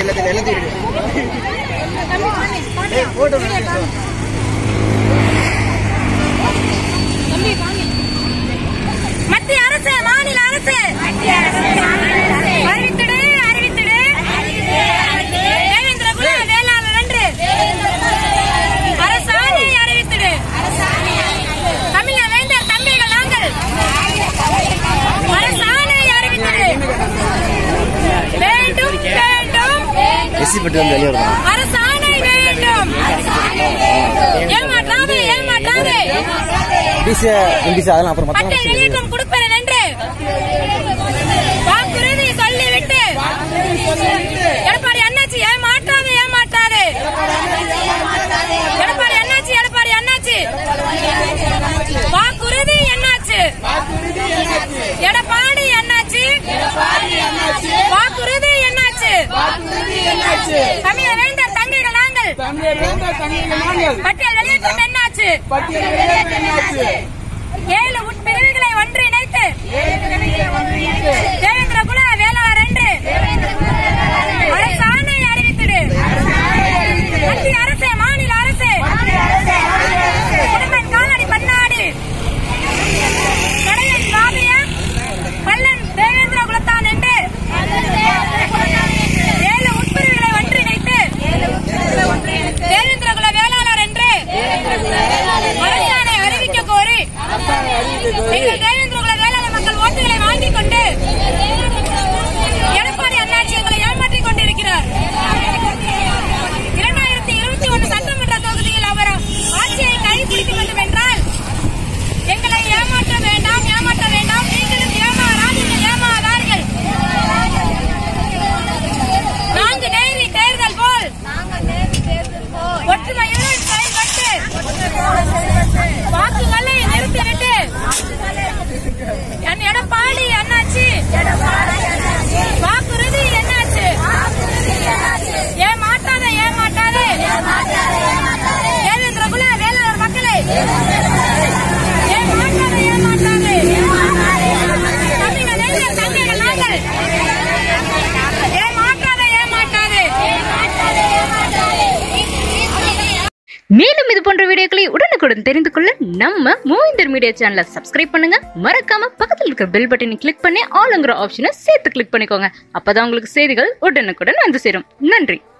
மத்திய அரசு மாநில அரசு அறிவித்திடு அறிவித்திடு தேவேந்திர குல வேளாளர் என்று அரசாணை அறிவித்திடு. தமிழ வேந்தர் தம்பிகள் நாங்கள் அரசாணை அறிவித்திடு. வேண்டும் வேண்டும் அரசாணை வேண்டும். ஏமாற்றாதே ஏமாற்றாதே பட்டியல் வெளியேற்றம் கொடுப்பேன் என்று வாக்குறுதி சொல்லிவிட்டு எடப்பாடி அண்ணாச்சி ஏமாற்றாது ஏமாற்றாது. எடப்பாடி அண்ணாச்சி வாக்குறுதி என்னாச்சு? எடப்பாடி அண்ணாச்சி வாக்குறுதி என்னாச்சு? தமிழ வேந்தர் தங்கைகள் நாங்கள் பட்டியல் வெளியேற்றம் என்னாச்சு? 7 உட்பிரிவுகளை ஒன்றிணைத்து தேவேந்திர குல வேளாளர் என்று அரசாணை அறிவித்திடு. மத்திய அரசு மாநில அரசு குடும்பன் காலடி பன்னாடு கடையன் காவிய பல்லன் தேவேந்திர குலத்தான் என்று 7 உட்பிரிவுகளை ஒன்றிணைத்து தேவேந்திர குல வேளாளர் என்று அரசாணை அறிவிக்க கோரி நீங்கள் தேவேந்திர குல வேளாளர் மக்கள் ஓட்டுகளை வாங்கிக் கொண்டு எடப்பாடி அண்ணாச்சி எங்களை ஏமாற்றிக் கொண்டிருக்கிறார். 2021 சட்டமன்ற தொகுதியில் அவர் ஆட்சியை கைப்பிடிக்க வேண்டும் என்றால் எங்களை ஏமாற்ற வேண்டாம் ஏமாற்ற வேண்டாம். நீங்களும் ஏமாறாதீர்கள் ஏமாறார்கள். 4 நேரி தேர்தல் போல் ஒற்றுமையுடன் செயல்பட்டு வாக்குகளை நிறுத்திவிட்டு எடப்பாடி அண்ணாச்சி வாக்குறுதி என்னாச்சு? ஏமாற்றாதே ஏமாற்றாதே தேவேந்திர குல வேளாளர் மக்களை ஏமாற்றாதே ஏமாற்றாதே. தமிழ வேந்தர் தங்கைகள் நாங்கள் ஏமாற்றாதே ஏமாற்றாதே. மேலும் இது போன்ற வீடியோக்களை உடனுக்குடன் தெரிந்து கொள்ள நம்ம மூவிந்தர் மீடியா சேனலை சப்ஸ்கிரைப் பண்ணுங்க. மறக்காம பக்கத்தில் இருக்கிற பெல் பட்டனை கிளிக் பண்ணி ஆல்ங்கிற ஆப்ஷனை சேர்த்து கிளிக் பண்ணிக்கோங்க. அப்பதான் உங்களுக்கு செய்திகள் உடனுக்குடன் வந்து சேரும். நன்றி.